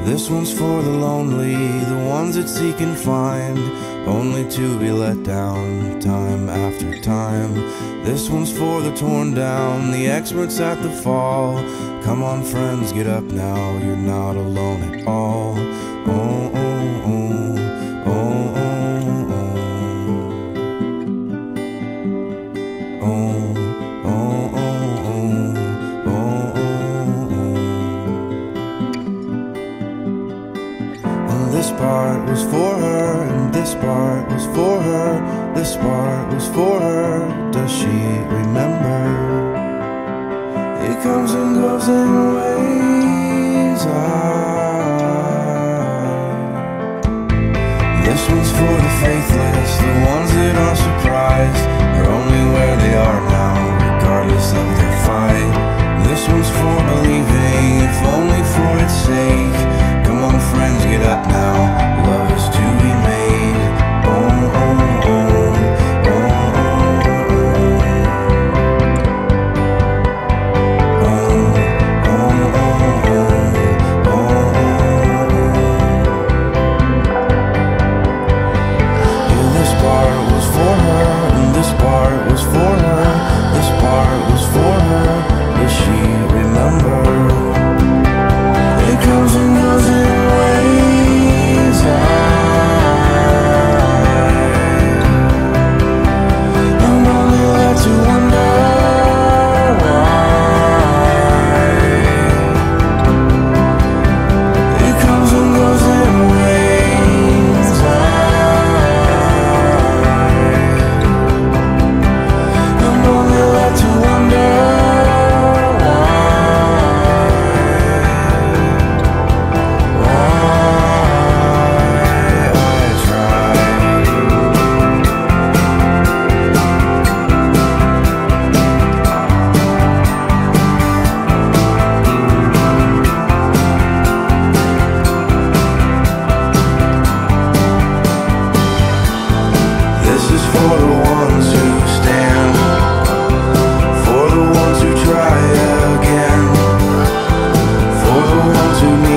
This one's for the lonely, the ones that seek and find, only to be let down time after time. This one's for the torn down, the experts at the fall. Come on friends, get up now, you're not alone at all. Oh, oh, oh, oh, oh, oh, oh, oh, oh, oh, oh. And this part was for her, and this part was for her, this part was for her. Does she remember? It comes and goes in waves. This one's for the faithless, the ones that are surprised, are only where they are now, regardless of their fight. This one's for believing, if only for its sake. Come on friends, get up now, love is to be made. Oh, oh, oh, oh, to me.